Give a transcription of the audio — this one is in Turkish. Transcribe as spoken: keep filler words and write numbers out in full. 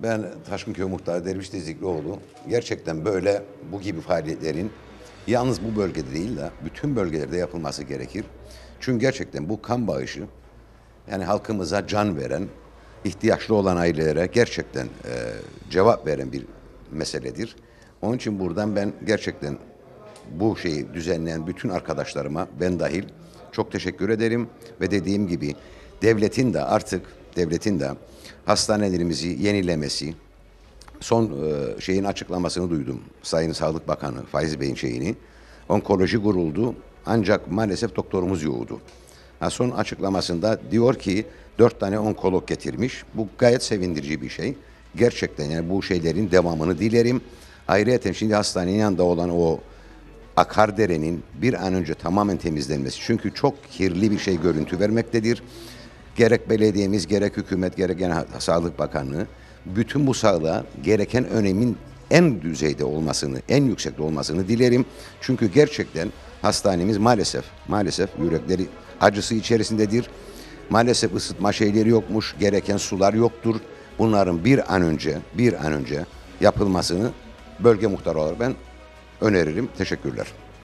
Ben Taşkınköy Muhtarı Derviş Deziklioğlu. Gerçekten böyle bu gibi faaliyetlerin yalnız bu bölgede değil de bütün bölgelerde yapılması gerekir. Çünkü gerçekten bu kan bağışı yani halkımıza can veren, ihtiyaçlı olan ailelere gerçekten e, cevap veren bir meseledir. Onun için buradan ben gerçekten bu şeyi düzenleyen bütün arkadaşlarıma ben dahil çok teşekkür ederim ve dediğim gibi devletin de artık devletin de hastanelerimizi yenilemesi, son e, şeyin açıklamasını duydum. Sayın Sağlık Bakanı Faizi Bey'in şeyini. Onkoloji kuruldu ancak maalesef doktorumuz yoktu. Ha, son açıklamasında diyor ki dört tane onkolog getirmiş. Bu gayet sevindirici bir şey. Gerçekten yani bu şeylerin devamını dilerim. Ayrıca şimdi hastanenin yanında olan o Akardere'nin bir an önce tamamen temizlenmesi. Çünkü çok kirli bir şey görüntü vermektedir. Gerek belediyemiz, gerek hükümet, gerek Genel Sağlık Bakanlığı bütün bu sağlığa gereken önemin en düzeyde olmasını, en yüksekte olmasını dilerim. Çünkü gerçekten hastanemiz maalesef, maalesef yürekleri acısı içerisindedir. Maalesef ısıtma şeyleri yokmuş, gereken sular yoktur. Bunların bir an önce, bir an önce yapılmasını bölge muhtarı olarak ben öneririm. Teşekkürler.